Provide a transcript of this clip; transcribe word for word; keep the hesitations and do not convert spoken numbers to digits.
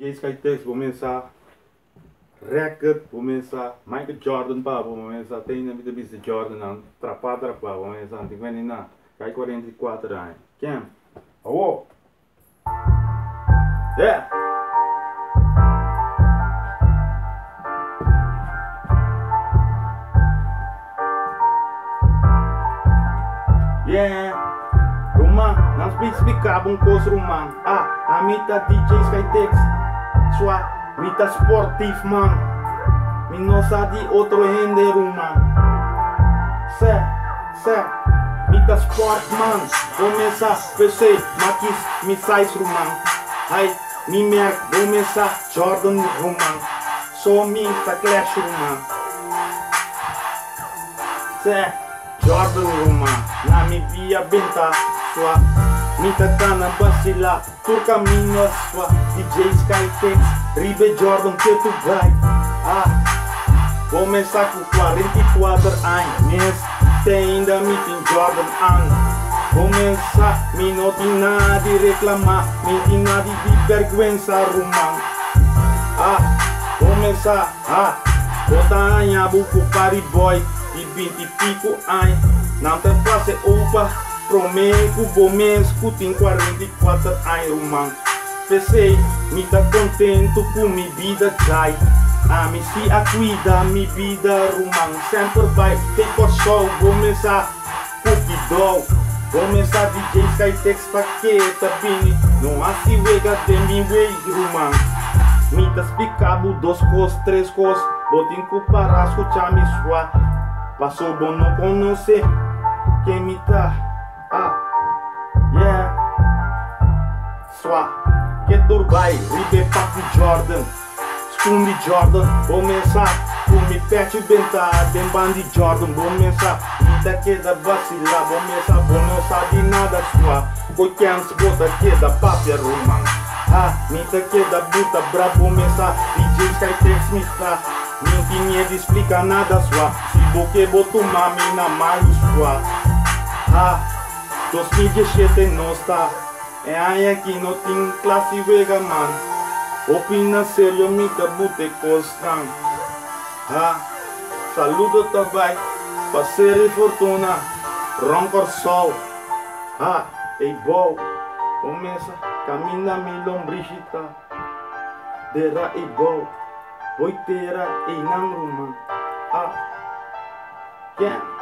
D J Skytex, começar record, começar Michael Jordan pa, começar tem na vida mister Jordan não, trapar trapar, começar não tem nem nada, cai quarenta e quatro anos, quem? Oh, yeah. Yeah, Roman, não se explicar um coisa Roman. Ah, a mita D J Skytex, sua mita sportif man. Mi não sabe outro rende Roman. Se, se, mita sport man. Começa, pensei, maquis, mi sais Roman. Ai, mi merk, começa, Jordan Roman. Só mita clash Roman. Se. Jordan Roman, na mi via benta sua, mita cana basila, por caminho sua, D J Skytex, Ribe Jordan que tu vai, ah, começar com quarenta e quatro anos, tem ainda meeting Jordan an, começar, mi não tem nada de reclamar, mi tem nada de vergüenza Roman, ah, começar, ah, bota anha buco party boy, de vinte e pico anos, não te faça upa, prometo, bom mês, que tem quarenta e quatro anos, Roman. Pensei, me tá contento com minha vida, jai. A me se a cuida, minha vida, Roman. Sempre vai ter show, começar, cookie doll. Começar D J Skytex, paqueta, pini. Não há se vega de mim, way, Roman. Me tá explicado, dois cos, três cos. Botem comparar, escutar me sua. Passou bom não conhecer quem me tá, ah, yeah. Sua, que turbai, ribe papo Jordan, esconde Jordan, começar, come pet bentar, dem bandi Jordan, começar, vida que da vacilar, começar, bom não sabe nada sua, qualquer se bota que da papia Roman, ah, mita que da buta brabo, começar, D J Skytex me tá. Ninguém te explica nada sua. Se você botou mami na maio sua. Ah, dois mil e dezessete não está. É aí que não tem classe vega man. Opina sério, me tá bute constante. Ah, saludo também. Passere fortuna. Roncor sol. Ah, ei bom. Começa, camina mi lombricita. Dera e bom. Boitera e nang Roman. Ah, yeah.